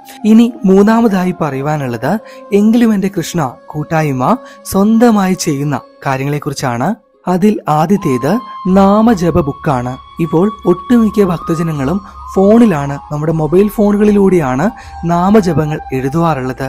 ഇനി മൂന്നാമതായി പറയുവാനുള്ളത് എങ്കിലും എന്റെ കൃഷ്ണ കൂട്ടായ്മ സ്വന്തമായി ചെയ്യുന്ന കാര്യങ്ങളെക്കുറിച്ചാണ്. അതിൽ ആദ്യത്തേത് നാമജപ ബുക്കാണ്. ഇപ്പോൾ ഒട്ടുമിക്ക ഭക്തജനങ്ങളും ഫോണിലാണ്, നമ്മുടെ മൊബൈൽ ഫോണുകളിലൂടെയാണ് നാമജപങ്ങൾ എഴുതുവാറുള്ളത്.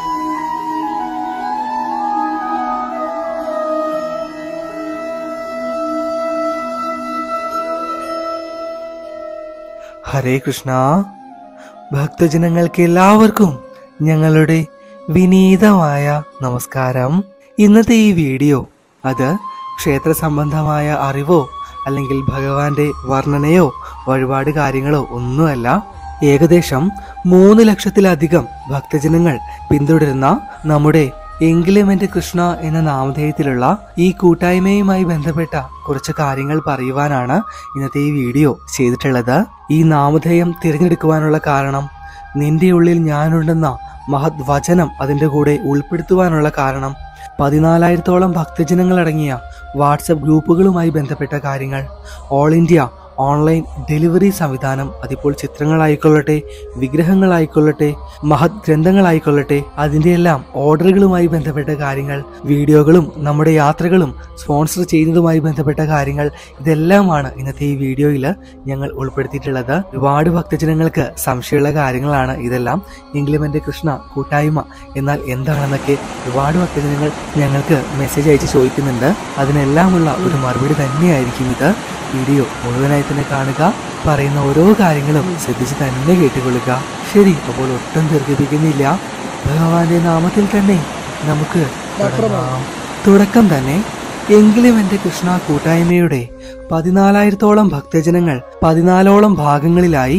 ഹരേ കൃഷ്ണ. ഭക്തജനങ്ങൾക്ക് എല്ലാവർക്കും ഞങ്ങളുടെ വിനീതമായ നമസ്കാരം. ഇന്നത്തെ ഈ വീഡിയോ അത് ക്ഷേത്ര സംബന്ധമായ അറിവോ അല്ലെങ്കിൽ ഭഗവാന്റെ വർണ്ണനയോ വഴിപാട് കാര്യങ്ങളോ ഒന്നുമല്ല. ഏകദേശം 3 ലക്ഷത്തിലധികം ഭക്തജനങ്ങൾ പിന്തുടരുന്ന നമ്മുടെ എങ്കിലും എന്റെ കൃഷ്ണ എന്ന നാമധേയത്തിലുള്ള ഈ കൂട്ടായ്മയുമായി ബന്ധപ്പെട്ട കുറച്ച് കാര്യങ്ങൾ പറയുവാനാണ് ഇന്നത്തെ ഈ വീഡിയോ ചെയ്തിട്ടുള്ളത്. ഈ നാമധേയം തിരഞ്ഞെടുക്കുവാനുള്ള കാരണം, നിന്റെ ഉള്ളിൽ ഞാനുണ്ടെന്ന മഹത് വചനം അതിന്റെ കൂടെ ഉൾപ്പെടുത്തുവാനുള്ള കാരണം, 14,000-ഓളം ഭക്തജനങ്ങൾ അടങ്ങിയ വാട്സപ്പ് ഗ്രൂപ്പുകളുമായി ബന്ധപ്പെട്ട കാര്യങ്ങൾ, ഓൾ ഇന്ത്യ ഓൺലൈൻ ഡെലിവറി സംവിധാനം, അതിപ്പോൾ ചിത്രങ്ങളായിക്കൊള്ളട്ടെ, വിഗ്രഹങ്ങളായിക്കൊള്ളട്ടെ, മഹത് ഗ്രന്ഥങ്ങളായിക്കൊള്ളട്ടെ, അതിൻ്റെ എല്ലാം ഓർഡറുകളുമായി ബന്ധപ്പെട്ട കാര്യങ്ങൾ, വീഡിയോകളും നമ്മുടെ യാത്രകളും സ്പോൺസർ ചെയ്യുന്നതുമായി ബന്ധപ്പെട്ട കാര്യങ്ങൾ, ഇതെല്ലാമാണ് ഇന്നത്തെ ഈ വീഡിയോയിൽ ഞങ്ങൾ ഉൾപ്പെടുത്തിയിട്ടുള്ളത്. ഒരുപാട് ഭക്തജനങ്ങൾക്ക് സംശയമുള്ള കാര്യങ്ങളാണ് ഇതെല്ലാം. എങ്കിലും എൻ്റെ കൃഷ്ണ കൂട്ടായ്മ എന്നാൽ എന്താണെന്നൊക്കെ ഒരുപാട് ഭക്തജനങ്ങൾ ഞങ്ങൾക്ക് മെസ്സേജ് അയച്ച് ചോദിക്കുന്നുണ്ട്. അതിനെല്ലാമുള്ള ഒരു മറുപടി തന്നെയായിരിക്കും ഇത്. വീഡിയോ മുഴുവനായി തന്നെ കാണുക, പറയുന്ന ഓരോ കാര്യങ്ങളും ശ്രദ്ധിച്ച് തന്നെ കേട്ടുകൊള്ളുക. ശരി, അപ്പോൾ ഒട്ടും ദീർഘിപ്പിക്കുന്നില്ല, ഭഗവാന്റെ നാമത്തിൽ തന്നെ നമുക്ക് തുടക്കം തന്നെ. എങ്കിലും എന്റെ കൃഷ്ണ കൂട്ടായ്മയുടെ 14,000-ഓളം ഭക്തജനങ്ങൾ 14ഓളം ഭാഗങ്ങളിലായി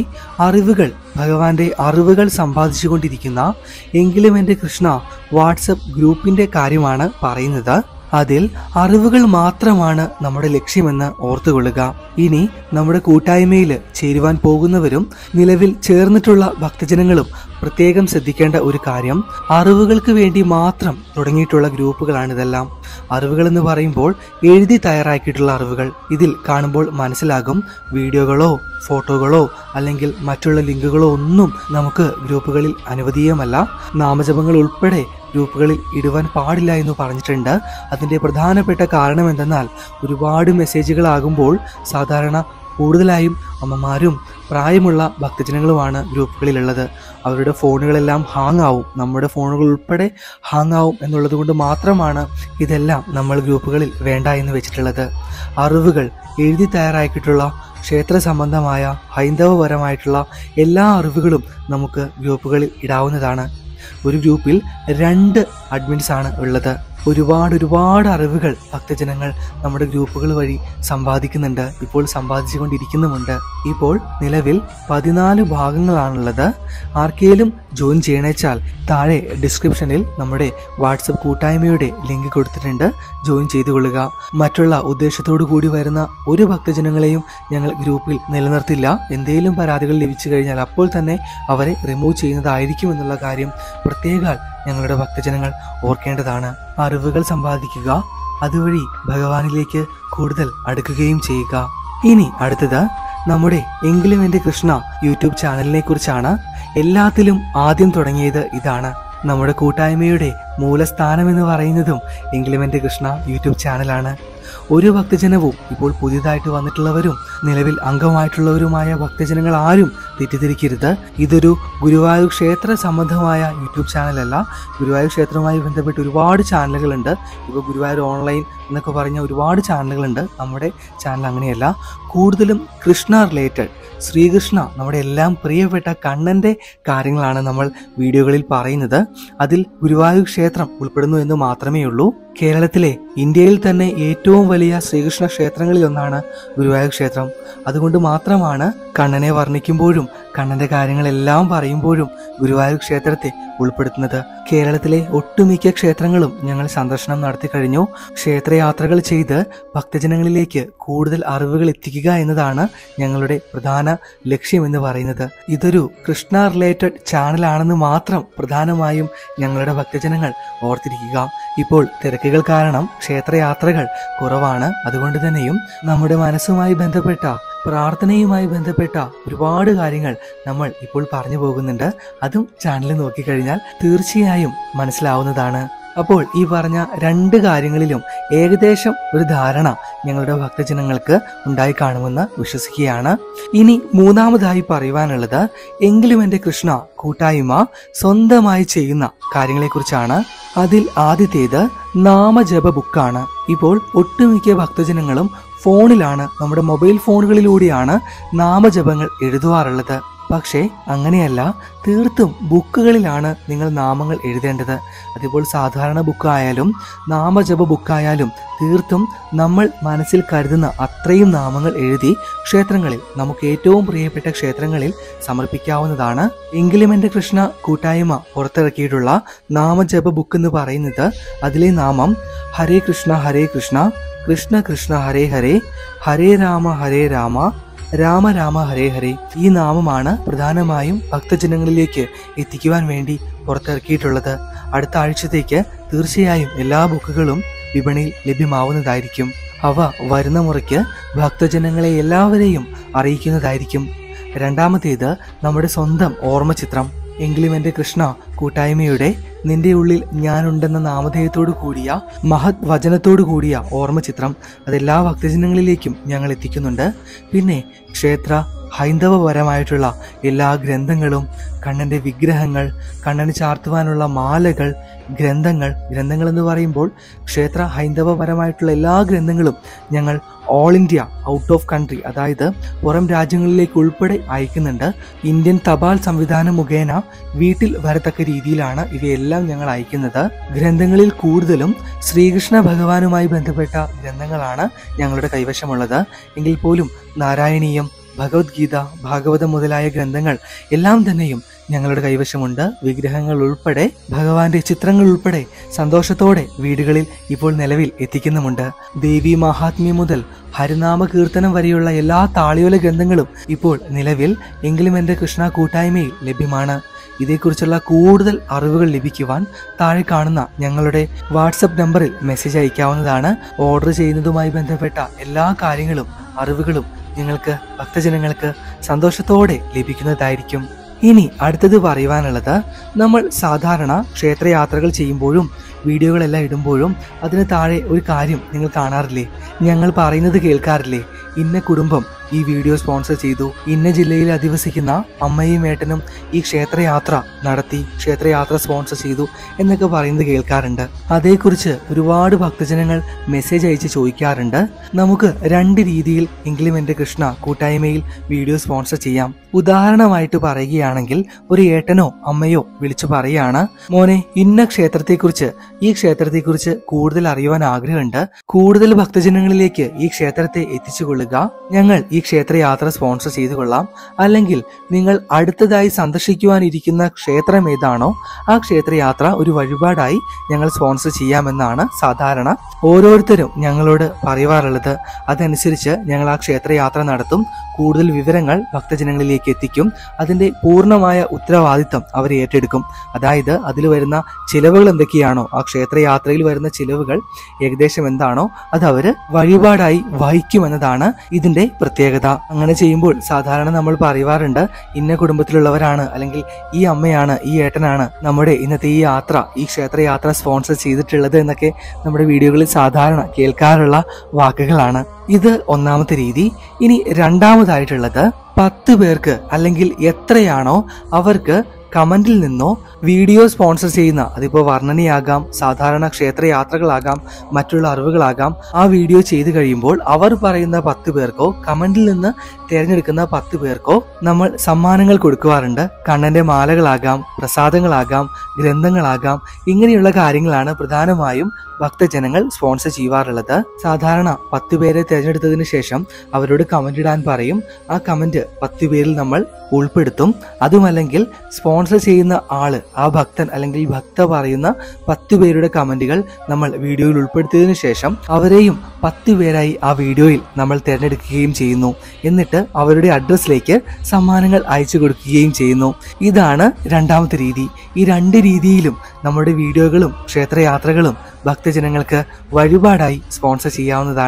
ഭഗവാന്റെ അറിവുകൾ സമ്പാദിച്ചുകൊണ്ടിരിക്കുന്ന എങ്കിലും എന്റെ കൃഷ്ണ വാട്സപ്പ് ഗ്രൂപ്പിന്റെ കാര്യമാണ് പറയുന്നത്. അതിൽ അറിവുകൾ മാത്രമാണ് നമ്മുടെ ലക്ഷ്യമെന്ന് ഓർത്തുകൊള്ളുക. ഇനി നമ്മുടെ കൂട്ടായ്മയിൽ ചേരുവാൻ പോകുന്നവരും നിലവിൽ ചേർന്നിട്ടുള്ള ഭക്തജനങ്ങളും പ്രത്യേകം ശ്രദ്ധിക്കേണ്ട ഒരു കാര്യം, അറിവുകൾക്ക് വേണ്ടി മാത്രം തുടങ്ങിയിട്ടുള്ള ഗ്രൂപ്പുകളാണിതെല്ലാം. അറിവുകൾ എന്ന് പറയുമ്പോൾ എഴുതി തയ്യാറാക്കിയിട്ടുള്ള അറിവുകൾ. ഇതിൽ കാണുമ്പോൾ മനസ്സിലാകും, വീഡിയോകളോ ഫോട്ടോകളോ അല്ലെങ്കിൽ മറ്റുള്ള ലിങ്കുകളോ ഒന്നും നമുക്ക് ഗ്രൂപ്പുകളിൽ അനുവദീയമല്ല. നാമജപങ്ങൾ ഉൾപ്പെടെ ഗ്രൂപ്പുകളിൽ ഇടുവാൻ പാടില്ല എന്ന് പറഞ്ഞിട്ടുണ്ട്. അതിൻ്റെ പ്രധാനപ്പെട്ട കാരണം എന്തെന്നാൽ, ഒരുപാട് മെസ്സേജുകളാകുമ്പോൾ സാധാരണ കൂടുതലായും അമ്മമാരും പ്രായമുള്ള ഭക്തജനങ്ങളുമാണ് ഗ്രൂപ്പുകളിലുള്ളത്. അവരുടെ ഫോണുകളെല്ലാം ഹാങ് ആവും, നമ്മുടെ ഫോണുകൾ ഉൾപ്പെടെ ഹാങ് ആവും എന്നുള്ളത് കൊണ്ട് മാത്രമാണ് ഇതെല്ലാം നമ്മൾ ഗ്രൂപ്പുകളിൽ വേണ്ട എന്ന് വെച്ചിട്ടുള്ളത്. അറിവുകൾ എഴുതി തയ്യാറാക്കിയിട്ടുള്ള ക്ഷേത്ര സംബന്ധമായ ഹൈന്ദവപരമായിട്ടുള്ള എല്ലാ അറിവുകളും നമുക്ക് ഗ്രൂപ്പുകളിൽ ഇടാവുന്നതാണ്. ഒരു ഗ്രൂപ്പിൽ 2 അഡ്മിൻസ് ആണ് ഉള്ളത്. ഒരുപാട് അറിവുകൾ ഭക്തജനങ്ങൾ നമ്മുടെ ഗ്രൂപ്പുകൾ വഴി സമ്പാദിക്കുന്നുണ്ട്, ഇപ്പോൾ സമ്പാദിച്ചുകൊണ്ടിരിക്കുന്നുമുണ്ട്. ഇപ്പോൾ നിലവിൽ 14 ഭാഗങ്ങളാണുള്ളത്. ആർക്കെങ്കിലും ജോയിൻ ചെയ്യണേച്ചാൽ താഴെ ഡിസ്ക്രിപ്ഷനിൽ നമ്മുടെ വാട്സപ്പ് കൂട്ടായ്മയുടെ ലിങ്ക് കൊടുത്തിട്ടുണ്ട്, ജോയിൻ ചെയ്തുകൊള്ളുക. മറ്റുള്ള ഉദ്ദേശത്തോടു കൂടി വരുന്ന ഒരു ഭക്തജനങ്ങളെയും ഞങ്ങൾ ഗ്രൂപ്പിൽ നിലനിർത്തില്ല. എന്തെങ്കിലും പരാതികൾ ലഭിച്ചു കഴിഞ്ഞാൽ അപ്പോൾ തന്നെ അവരെ റിമൂവ് ചെയ്യുന്നതായിരിക്കും എന്നുള്ള കാര്യം പ്രത്യേകം ഞങ്ങളുടെ ഭക്തജനങ്ങൾ ഓർക്കേണ്ടതാണ്. അറിവുകൾ സമ്പാദിക്കുക, അതുവഴി ഭഗവാനിലേക്ക് കൂടുതൽ അടുക്കുകയും ചെയ്യുക. ഇനി അടുത്തത് നമ്മുടെ എങ്കിലും എന്റെ കൃഷ്ണ യൂട്യൂബ് ചാനലിനെ കുറിച്ചാണ്. എല്ലാത്തിലും ആദ്യം തുടങ്ങിയത് ഇതാണ്. നമ്മുടെ കൂട്ടായ്മയുടെ മൂലസ്ഥാനം എന്ന് പറയുന്നതും എങ്കിലും എന്റെ കൃഷ്ണ യൂട്യൂബ് ചാനലാണ്. ഒരു ഭക്തജനവും, ഇപ്പോൾ പുതിയതായിട്ട് വന്നിട്ടുള്ളവരും നിലവിൽ അംഗമായിട്ടുള്ളവരുമായ ഭക്തജനങ്ങൾ ആരും തെറ്റിദ്ധരിക്കരുത്. ഇതൊരു ഗുരുവായൂർ ക്ഷേത്ര സംബന്ധമായ യൂട്യൂബ് ചാനലല്ല. ഗുരുവായൂർ ക്ഷേത്രവുമായി ബന്ധപ്പെട്ട് ഒരുപാട് ചാനലുകളുണ്ട്. ഇപ്പോൾ ഗുരുവായൂർ ഓൺലൈൻ എന്നൊക്കെ പറഞ്ഞ ഒരുപാട് ചാനലുകളുണ്ട്. നമ്മുടെ ചാനൽ അങ്ങനെയല്ല. കൂടുതലും കൃഷ്ണ റിലേറ്റഡ്, ശ്രീകൃഷ്ണ, നമ്മുടെ എല്ലാം പ്രിയപ്പെട്ട കണ്ണന്റെ കാര്യങ്ങളാണ് നമ്മൾ വീഡിയോകളിൽ പറയുന്നത്. അതിൽ ഗുരുവായൂർ ക്ഷേത്രം ഉൾപ്പെടുന്നു എന്ന് മാത്രമേ ഉള്ളൂ. കേരളത്തിലെ, ഇന്ത്യയിൽ തന്നെ ഏറ്റവും വലിയ ശ്രീകൃഷ്ണ ക്ഷേത്രങ്ങളിൽ ഒന്നാണ് ഗുരുവായൂർ ക്ഷേത്രം. അതുകൊണ്ട് മാത്രമാണ് കണ്ണനെ വർണ്ണിക്കുമ്പോഴും കണ്ണന്റെ കാര്യങ്ങളെല്ലാം പറയുമ്പോഴും ഗുരുവായൂർ ക്ഷേത്രത്തെ ഉൾപ്പെടുത്തുന്നത്. കേരളത്തിലെ ഒട്ടുമിക്ക ക്ഷേത്രങ്ങളും ഞങ്ങൾ സന്ദർശനം നടത്തി കഴിഞ്ഞു. ക്ഷേത്രയാത്രകൾ ചെയ്ത് ഭക്തജനങ്ങളിലേക്ക് കൂടുതൽ അറിവുകൾ എത്തിക്കുക എന്നതാണ് ഞങ്ങളുടെ പ്രധാന ലക്ഷ്യമെന്ന് പറയുന്നത്. ഇതൊരു കൃഷ്ണ റിലേറ്റഡ് ചാനലാണെന്ന് മാത്രം പ്രധാനമായും ഞങ്ങളുടെ ഭക്തജനങ്ങൾ ഓർത്തിരിക്കുക. ഇപ്പോൾ തിരക്കുകൾ കാരണം ക്ഷേത്രയാത്രകൾ കുറവാണ്. അതുകൊണ്ട് തന്നെയും നമ്മുടെ മനസ്സുമായി ബന്ധപ്പെട്ട പ്രാർത്ഥനയുമായി ബന്ധപ്പെട്ട ഒരുപാട് കാര്യങ്ങൾ നമ്മൾ ഇപ്പോൾ പറഞ്ഞു പോകുന്നുണ്ട്. അതും ചാനൽ നോക്കിക്കഴിഞ്ഞാൽ തീർച്ചയായും മനസ്സിലാവുന്നതാണ്. അപ്പോൾ ഈ പറഞ്ഞ രണ്ട് കാര്യങ്ങളിലും ഏകദേശം ഒരു ധാരണ ഞങ്ങളുടെ ഭക്തജനങ്ങൾക്ക് ഉണ്ടായി കാണുമെന്ന് വിശ്വസിക്കുകയാണ്. ഇനി മൂന്നാമതായി പറയുവാനുള്ളത് എങ്കിലും എൻ്റെ കൃഷ്ണ കൂട്ടായ്മ സ്വന്തമായി ചെയ്യുന്ന കാര്യങ്ങളെക്കുറിച്ചാണ്. അതിൽ ആദ്യത്തേത് നാമജപ ബുക്കാണ്. ഇപ്പോൾ ഒട്ടുമിക്ക ഭക്തജനങ്ങളും ഫോണിലാണ്, നമ്മുടെ മൊബൈൽ ഫോണുകളിലൂടെയാണ് നാമജപങ്ങൾ എഴുതുവാറുള്ളത്. പക്ഷേ അങ്ങനെയല്ല, തീർത്തും ബുക്കുകളിലാണ് നിങ്ങൾ നാമങ്ങൾ എഴുതേണ്ടത്. അതിപ്പോൾ സാധാരണ ബുക്കായാലും നാമജപ ബുക്കായാലും തീർത്തും നമ്മൾ മനസ്സിൽ കരുതുന്ന അത്രയും നാമങ്ങൾ എഴുതി ക്ഷേത്രങ്ങളിൽ, നമുക്ക് ഏറ്റവും പ്രിയപ്പെട്ട ക്ഷേത്രങ്ങളിൽ സമർപ്പിക്കാവുന്നതാണ്. എങ്കിലും എൻ്റെ കൃഷ്ണ കൂട്ടായ്മ പുറത്തിറക്കിയിട്ടുള്ള നാമജപ ബുക്ക് എന്ന് പറയുന്നത്, അതിലെ നാമം ഹരേ കൃഷ്ണ കൃഷ്ണ കൃഷ്ണ ഹരേ ഹരേ, ഹരേ രാമ രാമ രാമ ഹരേ ഹരേ. ഈ നാമമാണ് പ്രധാനമായും ഭക്തജനങ്ങളിലേക്ക് എത്തിക്കുവാൻ വേണ്ടി പുറത്തിറക്കിയിട്ടുള്ളത്. അടുത്ത ആഴ്ചത്തേക്ക് തീർച്ചയായും എല്ലാ ബുക്കുകളും വിപണിയിൽ ലഭ്യമാവുന്നതായിരിക്കും. അവ വരുന്ന മുറയ്ക്ക് ഭക്തജനങ്ങളെ എല്ലാവരെയും അറിയിക്കുന്നതായിരിക്കും. രണ്ടാമത്തേത് നമ്മുടെ സ്വന്തം ഓർമ്മചിത്രം. എങ്കിലും എൻ്റെ കൃഷ്ണ കൂട്ടായ്മയുടെ നിന്റെ ഉള്ളിൽ ഞാനുണ്ടെന്ന നാമധേയത്തോടു കൂടിയ മഹത് വചനത്തോടു കൂടിയ ഓർമ്മചിത്രം അതെല്ലാ ഭക്തജനങ്ങളിലേക്കും ഞങ്ങൾ എത്തിക്കുന്നുണ്ട്. പിന്നെ ക്ഷേത്ര ഹൈന്ദവപരമായിട്ടുള്ള എല്ലാ ഗ്രന്ഥങ്ങളും, കണ്ണൻ്റെ വിഗ്രഹങ്ങൾ, കണ്ണന് ചാർത്തുവാനുള്ള മാലകൾ, ഗ്രന്ഥങ്ങൾ എന്ന് പറയുമ്പോൾ ക്ഷേത്ര ഹൈന്ദവപരമായിട്ടുള്ള എല്ലാ ഗ്രന്ഥങ്ങളും ഞങ്ങൾ all India, out of country, അതായത് പുറം രാജ്യങ്ങളിലേക്ക് ഉൾപ്പെടെ അയക്കുന്നുണ്ട്. ഇന്ത്യൻ തപാൽ സംവിധാനം മുഖേന വീട്ടിൽ വരത്തക്ക രീതിയിലാണ് ഇവയെല്ലാം ഞങ്ങൾ അയക്കുന്നത്. ഗ്രന്ഥങ്ങളിൽ കൂടുതലും ശ്രീകൃഷ്ണ ഭഗവാനുമായി ബന്ധപ്പെട്ട ഗ്രന്ഥങ്ങളാണ് ഞങ്ങളുടെ കൈവശമുള്ളത്. എങ്കിൽ പോലും നാരായണീയം, ഭഗവത്ഗീത, ഭാഗവതം മുതലായ ഗ്രന്ഥങ്ങൾ എല്ലാം തന്നെയും ഞങ്ങളുടെ കൈവശമുണ്ട്. വിഗ്രഹങ്ങൾ ഉൾപ്പെടെ, ഭഗവാന്റെ ചിത്രങ്ങൾ ഉൾപ്പെടെ സന്തോഷത്തോടെ വീടുകളിൽ ഇപ്പോൾ നിലവിൽ എത്തിക്കുന്നുമുണ്ട്. ദേവി മഹാത്മ്യം മുതൽ ഹരിനാമ കീർത്തനം വരെയുള്ള എല്ലാ താളിയോല ഗ്രന്ഥങ്ങളും ഇപ്പോൾ നിലവിൽ എങ്കിലും എൻ്റെ കൃഷ്ണ കൂട്ടായ്മയിൽ ലഭ്യമാണ്. ഇതേക്കുറിച്ചുള്ള കൂടുതൽ അറിവുകൾ ലഭിക്കുവാൻ താഴെ കാണുന്ന ഞങ്ങളുടെ വാട്സപ്പ് നമ്പറിൽ മെസ്സേജ് അയക്കാവുന്നതാണ്. ഓർഡർ ചെയ്യുന്നതുമായി ബന്ധപ്പെട്ട എല്ലാ കാര്യങ്ങളും അറിവുകളും നിങ്ങൾക്ക് ഭക്തജനങ്ങൾക്ക് സന്തോഷത്തോടെ ലഭിക്കുന്നതായിരിക്കും. ഇനി അടുത്തത് പറയുവാനുള്ളത്, നമ്മൾ സാധാരണ ക്ഷേത്രയാത്രകൾ ചെയ്യുമ്പോഴും വീഡിയോകളെല്ലാം ഇടുമ്പോഴും അതിന് താഴെ ഒരു കാര്യം നിങ്ങൾ കാണാറില്ലേ? ഞങ്ങൾ പറയുന്നത് കേൾക്കാറില്ലേ? ഇന്ന കുടുംബം ഈ വീഡിയോ സ്പോൺസർ ചെയ്തു, ഇന്ന ജില്ലയിൽ അധിവസിക്കുന്ന അമ്മയും ഏട്ടനും ഈ ക്ഷേത്രയാത്ര നടത്തി, ക്ഷേത്രയാത്ര സ്പോൺസർ ചെയ്തു എന്നൊക്കെ പറയുന്നത് കേൾക്കാറുണ്ട്. അതേക്കുറിച്ച് ഒരുപാട് ഭക്തജനങ്ങൾ മെസ്സേജ് അയച്ച് ചോദിക്കാറുണ്ട്. നമുക്ക് രണ്ട് രീതിയിൽ എങ്കിലും എൻ്റെ കൃഷ്ണ കൂട്ടായ്മയിൽ വീഡിയോ സ്പോൺസർ ചെയ്യാം. ഉദാഹരണമായിട്ട് പറയുകയാണെങ്കിൽ, ഒരു ഏട്ടനോ അമ്മയോ വിളിച്ചു പറയാണ്, മോനെ ഇന്ന ക്ഷേത്രത്തെക്കുറിച്ച്, ഈ ക്ഷേത്രത്തെക്കുറിച്ച് കൂടുതൽ അറിയുവാൻ ആഗ്രഹമുണ്ട്, കൂടുതൽ ഭക്തജനങ്ങളിലേക്ക് ഈ ക്ഷേത്രത്തെ എത്തിച്ചുകൊള്ളുക, ഞങ്ങൾ ഈ ക്ഷേത്രയാത്ര സ്പോൺസർ ചെയ്തു കൊള്ളാം. അല്ലെങ്കിൽ നിങ്ങൾ അടുത്തതായി സന്ദർശിക്കുവാനിരിക്കുന്ന ക്ഷേത്രം ഏതാണോ ആ ക്ഷേത്രയാത്ര ഒരു വഴിപാടായി ഞങ്ങൾ സ്പോൺസർ ചെയ്യാമെന്നാണ് സാധാരണ ഓരോരുത്തരും ഞങ്ങളോട് പറയുവാറുള്ളത്. അതനുസരിച്ച് ഞങ്ങൾ ആ ക്ഷേത്രയാത്ര നടത്തും. കൂടുതൽ വിവരങ്ങൾ ഭക്തജനങ്ങളിലേക്ക് എത്തിക്കും. അതിന്റെ പൂർണ്ണമായ ഉത്തരവാദിത്തം അവർ ഏറ്റെടുക്കും. അതായത് അതിൽ വരുന്ന ചിലവുകൾ എന്തൊക്കെയാണോ, ആ ക്ഷേത്രയാത്രയിൽ വരുന്ന ചിലവുകൾ ഏകദേശം എന്താണോ അത് അവര് വഴിപാടായി വഹിക്കുമെന്നതാണ് ഇതിന്റെ പ്രത്യേകത. അങ്ങനെ ചെയ്യുമ്പോൾ സാധാരണ നമ്മൾ പറയുവാറുണ്ട്, ഇന്ന കുടുംബത്തിലുള്ളവരാണ്, അല്ലെങ്കിൽ ഈ അമ്മയാണ്, ഈ ഏട്ടനാണ് നമ്മുടെ ഇന്നത്തെ ഈ യാത്ര, ഈ ക്ഷേത്രയാത്ര സ്പോൺസർ ചെയ്തിട്ടുള്ളത് എന്നൊക്കെ നമ്മുടെ വീഡിയോകളിൽ സാധാരണ കേൾക്കാറുള്ള വാക്കുകളാണ്. ഇത് ഒന്നാമത്തെ രീതി. ഇനി രണ്ടാമതായിട്ടുള്ളത്, 10 പേർക്ക് അല്ലെങ്കിൽ എത്രയാണോ അവർക്ക് കമന്റിൽ നിന്നോ വീഡിയോ സ്പോൺസർ ചെയ്യുന്ന, അതിപ്പോൾ വർണ്ണനയാകാം, സാധാരണ ക്ഷേത്രയാത്രകളാകാം, മറ്റുള്ള അറിവുകളാകാം, ആ വീഡിയോ ചെയ്തു കഴിയുമ്പോൾ അവർ പറയുന്ന 10 പേർക്കോ കമന്റിൽ നിന്ന് തിരഞ്ഞെടുക്കുന്ന 10 പേർക്കോ നമ്മൾ സമ്മാനങ്ങൾ കൊടുക്കുവാറുണ്ട്. കണ്ണന്റെ മാലകളാകാം, പ്രസാദങ്ങളാകാം, ഗ്രന്ഥങ്ങളാകാം, ഇങ്ങനെയുള്ള കാര്യങ്ങളാണ് പ്രധാനമായും ഭക്തജനങ്ങൾ സ്പോൺസർ ചെയ്യാറുള്ളത്. സാധാരണ 10 പേരെ തിരഞ്ഞെടുത്തതിന് ശേഷം അവരോട് കമന്റ് ഇടാൻ പറയും. ആ കമന്റ് 10 പേരിൽ നമ്മൾ ഉൾപ്പെടുത്തും. അതുമല്ലെങ്കിൽ സ്പോൺസർ ചെയ്യുന്ന ആള്, ആ ഭക്തൻ അല്ലെങ്കിൽ ഭക്ത പറയുന്ന 10 പേരുടെ കമന്റുകൾ നമ്മൾ വീഡിയോയിൽ ഉൾപ്പെടുത്തിയതിനു ശേഷം അവരെയും 10 പേരായി ആ വീഡിയോയിൽ നമ്മൾ തിരഞ്ഞെടുക്കുകയും ചെയ്യുന്നു. എന്നിട്ട് അവരുടെ അഡ്രസ്സിലേക്ക് സമ്മാനങ്ങൾ അയച്ചു കൊടുക്കുകയും ചെയ്യുന്നു. ഇതാണ് രണ്ടാമത്തെ രീതി. ഈ രണ്ട് രീതിയിലും നമ്മുടെ വീഡിയോകളും ക്ഷേത്രയാത്രകളും ഭക്തജനങ്ങൾക്ക് വഴിപാടായി സ്പോൺസർ ചെയ്യാവുന്നതാണ്.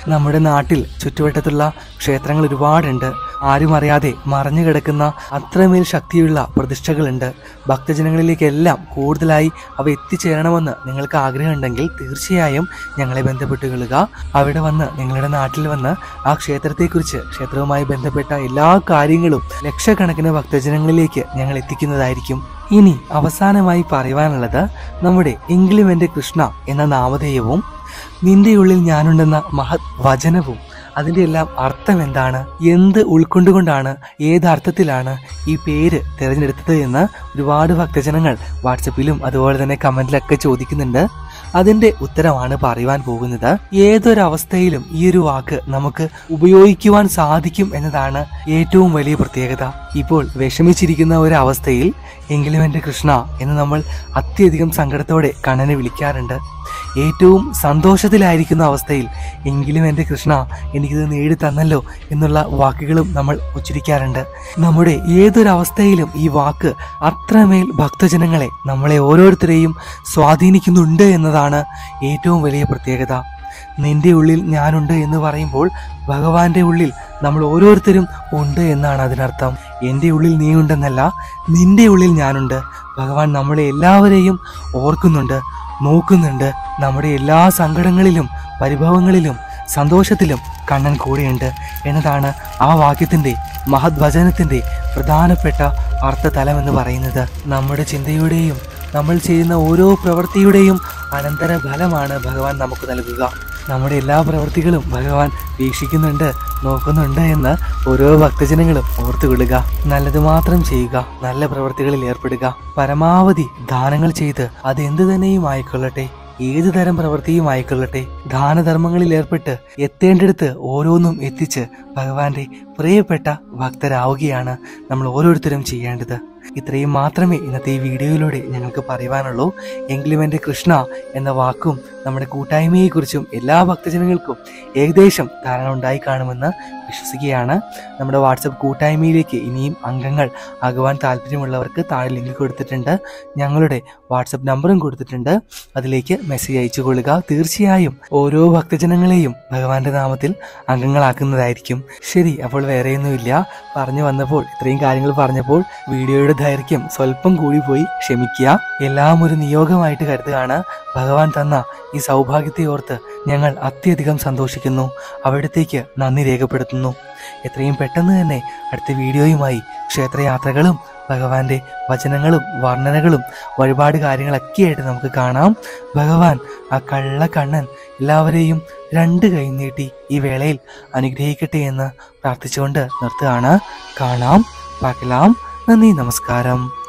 നമ്മുടെ നാട്ടിൽ ചുറ്റുവട്ടത്തുള്ള ക്ഷേത്രങ്ങൾ ഒരുപാടുണ്ട്. ആരും അറിയാതെ മറഞ്ഞു കിടക്കുന്ന അത്രമേൽ ശക്തിയുള്ള പ്രതിഷ്ഠകളുണ്ട്. ഭക്തജനങ്ങളിലേക്കെല്ലാം കൂടുതലായി അവ എത്തിച്ചേരണമെന്ന് നിങ്ങൾക്ക് ആഗ്രഹമുണ്ടെങ്കിൽ തീർച്ചയായും ഞങ്ങളെ ബന്ധപ്പെട്ട് കൊള്ളുക. അവിടെ വന്ന് നിങ്ങളുടെ നാട്ടിൽ വന്ന് ആ ക്ഷേത്രത്തെക്കുറിച്ച്, ക്ഷേത്രവുമായി ബന്ധപ്പെട്ട എല്ലാ കാര്യങ്ങളും ലക്ഷക്കണക്കിന് ഭക്തജനങ്ങളിലേക്ക് ഞങ്ങൾ എത്തിക്കുന്നതായിരിക്കും. ഇനി അവസാനമായി പറയുവാനുള്ളത് നമ്മുടെ എങ്കിലും എൻ്റെ കൃഷ്ണ എന്ന നാമധേയവും നിന്റെ ഉള്ളിൽ ഞാനുണ്ടെന്ന മഹത് വചനവും അതിൻ്റെ എല്ലാം അർത്ഥം എന്താണ്, എന്ത് ഉൾക്കൊണ്ടുകൊണ്ടാണ്, ഏതർത്ഥത്തിലാണ് ഈ പേര് തിരഞ്ഞെടുത്തത് എന്ന് ഒരുപാട് ഭക്തജനങ്ങൾ വാട്സപ്പിലും അതുപോലെ തന്നെ കമന്റിലൊക്കെ ചോദിക്കുന്നുണ്ട്. അതിന്റെ ഉത്തരമാണ് പറയുവാൻ പോകുന്നത്. ഏതൊരവസ്ഥയിലും ഈ ഒരു വാക്ക് നമുക്ക് ഉപയോഗിക്കുവാൻ സാധിക്കും എന്നതാണ് ഏറ്റവും വലിയ പ്രത്യേകത. ഇപ്പോൾ വിഷമിച്ചിരിക്കുന്ന ഒരു അവസ്ഥയിൽ എങ്കിലും എൻ്റെ കൃഷ്ണ എന്ന് നമ്മൾ അത്യധികം സങ്കടത്തോടെ കണ്ണനെ വിളിക്കാറുണ്ട്. ഏറ്റവും സന്തോഷത്തിലായിരിക്കുന്ന അവസ്ഥയിൽ എങ്കിലും എൻ്റെ കൃഷ്ണ എനിക്കിത് നേടി തന്നല്ലോ എന്നുള്ള വാക്കുകളും നമ്മൾ ഉച്ചരിക്കാറുണ്ട്. നമ്മുടെ ഏതൊരവസ്ഥയിലും ഈ വാക്ക് അത്രമേൽ ഭക്തജനങ്ങളെ, നമ്മളെ ഓരോരുത്തരെയും സ്വാധീനിക്കുന്നുണ്ട് എന്നതാണ് ഏറ്റവും വലിയ പ്രത്യേകത. നിന്റെ ഉള്ളിൽ ഞാനുണ്ട് എന്ന് പറയുമ്പോൾ ഭഗവാന്റെ ഉള്ളിൽ നമ്മൾ ഓരോരുത്തരും ഉണ്ട് എന്നാണ് അതിനർത്ഥം. എൻ്റെ ഉള്ളിൽ നീ ഉണ്ടെന്നല്ല, നിന്റെ ഉള്ളിൽ ഞാനുണ്ട്. ഭഗവാൻ നമ്മളെ എല്ലാവരെയും ഓർക്കുന്നുണ്ട്, നോക്കുന്നുണ്ട്. നമ്മുടെ എല്ലാ സങ്കടങ്ങളിലും പരിഭവങ്ങളിലും സന്തോഷത്തിലും കണ്ണൻ കൂടെയുണ്ട് എന്നതാണ് ആ വാക്യത്തിൻ്റെ, മഹത് വചനത്തിൻ്റെ പ്രധാനപ്പെട്ട അർത്ഥതലം എന്ന് പറയുന്നത്. നമ്മുടെ ചിന്തയുടെയും നമ്മൾ ചെയ്യുന്ന ഓരോ പ്രവൃത്തിയുടെയും അനന്തര ഫലമാണ് ഭഗവാൻ നമുക്ക് നൽകുക. നമ്മുടെ എല്ലാ പ്രവൃത്തികളും ഭഗവാൻ വീക്ഷിക്കുന്നുണ്ട്, നോക്കുന്നുണ്ട് എന്ന് ഓരോ ഭക്തജനങ്ങളും ഓർത്തുകൊള്ളുക. നല്ലത് മാത്രം ചെയ്യുക, നല്ല പ്രവൃത്തികളിൽ ഏർപ്പെടുക, പരമാവധി ദാനങ്ങൾ ചെയ്ത് അതെന്ത് തന്നെയും ആയിക്കൊള്ളട്ടെ, ഏതു തരം പ്രവൃത്തിയും ആയിക്കൊള്ളട്ടെ, ദാനധർമ്മങ്ങളിൽ ഏർപ്പെട്ട് എത്തേണ്ടടുത്ത് ഓരോന്നും എത്തിച്ച് ഭഗവാന്റെ പ്രിയപ്പെട്ട ഭക്തരാവുകയാണ് നമ്മൾ ഓരോരുത്തരും ചെയ്യേണ്ടത്. ഇത്രയും മാത്രമേ ഇന്നത്തെ ഈ വീഡിയോയിലൂടെ ഞങ്ങൾക്ക് പറയുവാനുള്ളൂ. എങ്കിലും എൻ്റെ കൃഷ്ണ എന്ന വാക്കും നമ്മുടെ കൂട്ടായ്മയെക്കുറിച്ചും എല്ലാ ഭക്തജനങ്ങൾക്കും ഏകദേശം ധാരണ ഉണ്ടായി കാണുമെന്ന് വിശ്വസിക്കുകയാണ്. നമ്മുടെ വാട്സപ്പ് കൂട്ടായ്മയിലേക്ക് ഇനിയും അംഗങ്ങൾ ആകുവാൻ താല്പര്യമുള്ളവർക്ക് താഴെ ലിങ്ക് കൊടുത്തിട്ടുണ്ട്, ഞങ്ങളുടെ വാട്സപ്പ് നമ്പറും കൊടുത്തിട്ടുണ്ട്. അതിലേക്ക് മെസ്സേജ് അയച്ചു കൊള്ളുക. തീർച്ചയായും ഓരോ ഭക്തജനങ്ങളെയും ഭഗവാന്റെ നാമത്തിൽ അംഗങ്ങളാക്കുന്നതായിരിക്കും. ശരി, അപ്പോൾ വേറെയൊന്നുമില്ല. പറഞ്ഞു വന്നപ്പോൾ ഇത്രയും കാര്യങ്ങൾ പറഞ്ഞപ്പോൾ വീഡിയോയുടെ ദൈർഘ്യം സ്വല്പം കൂടിപ്പോയി, ക്ഷമിക്കുക. എല്ലാം ഒരു നിയോഗമായിട്ട് കരുതുകയാണ്. ഭഗവാൻ തന്ന ഈ സൗഭാഗ്യത്തെ ഓർത്ത് ഞങ്ങൾ അത്യധികം സന്തോഷിക്കുന്നു, അവിടത്തേക്ക് നന്ദി രേഖപ്പെടുത്തുന്നു. എത്രയും പെട്ടെന്ന് തന്നെ അടുത്ത വീഡിയോയുമായി ക്ഷേത്രയാത്രകളും ഭഗവാന്റെ വചനങ്ങളും വർണ്ണനകളും ഒരുപാട് കാര്യങ്ങളൊക്കെയായിട്ട് നമുക്ക് കാണാം. ഭഗവാൻ ആ കള്ളക്കണ്ണൻ എല്ലാവരെയും രണ്ട് കൈ നീട്ടി ഈ വേളയിൽ അനുഗ്രഹിക്കട്ടെ എന്ന് പ്രാർത്ഥിച്ചുകൊണ്ട് നിർത്തുകയാണ്. കാണാം, പാക്കലാം. നന്ദി, നമസ്കാരം.